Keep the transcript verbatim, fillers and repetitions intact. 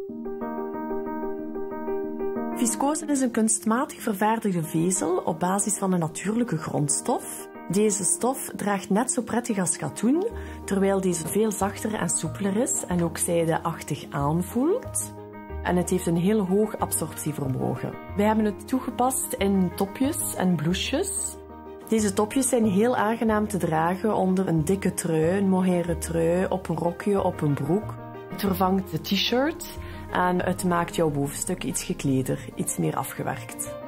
Viscose is een kunstmatig vervaardigde vezel op basis van een natuurlijke grondstof. Deze stof draagt net zo prettig als katoen, terwijl deze veel zachter en soepeler is en ook zijdeachtig aanvoelt. En het heeft een heel hoog absorptievermogen. Wij hebben het toegepast in topjes en blouses. Deze topjes zijn heel aangenaam te dragen onder een dikke trui, een mohair trui, op een rokje, op een broek. Het vervangt de t-shirt en het maakt jouw bovenstuk iets gekleder, iets meer afgewerkt.